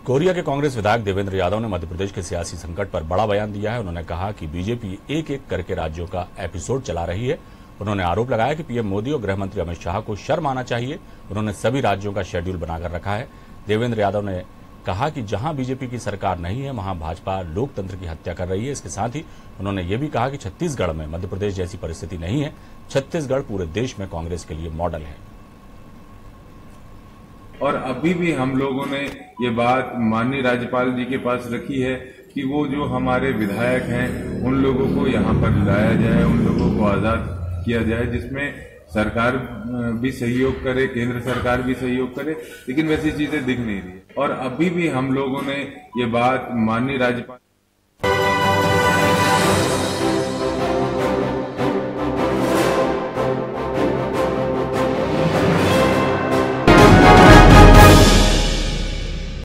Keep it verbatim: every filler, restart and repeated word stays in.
Korea के कांग्रेस विधायक देवेंद्र यादव ने मध्य प्रदेश के सियासी संकट पर बड़ा बयान दिया है। उन्होंने कहा कि बीजेपी एक एक करके राज्यों का एपिसोड चला रही है। उन्होंने आरोप लगाया कि पीएम मोदी और गृह मंत्री अमित शाह को शर्म आना चाहिए। उन्होंने सभी राज्यों का शेड्यूल बनाकर रखा है। देवेंद्र यादव ने कहा कि जहां बीजेपी की सरकार नहीं है वहां भाजपा लोकतंत्र की हत्या कर रही है। इसके साथ ही उन्होंने ये भी कहा कि छत्तीसगढ़ में मध्य प्रदेश जैसी परिस्थिति नहीं है। छत्तीसगढ़ पूरे देश में कांग्रेस के लिए मॉडल है। और अभी भी हम लोगों ने ये बात माननीय राज्यपाल जी के पास रखी है कि वो जो हमारे विधायक हैं उन लोगों को यहाँ पर लाया जाए, उन लोगों को आजाद किया जाए, जिसमें सरकार भी सहयोग करे, केंद्र सरकार भी सहयोग करे, लेकिन वैसी चीजें दिख नहीं रही है। और अभी भी हम लोगों ने ये बात माननीय राज्यपाल